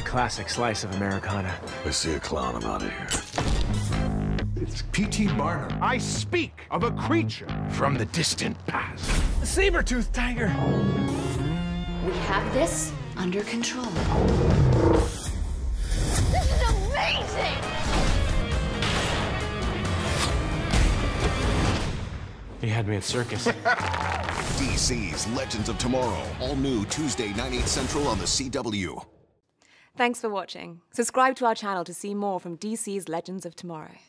Classic slice of Americana. I see a clown, I'm out of here. It's P.T. Barnum. I speak of a creature from the distant past. The saber-toothed tiger. We have this under control. This is amazing! He had me at circus. DC's Legends of Tomorrow. All new Tuesday, 9/8 Central on the CW. Thanks for watching. Subscribe to our channel to see more from DC's Legends of Tomorrow.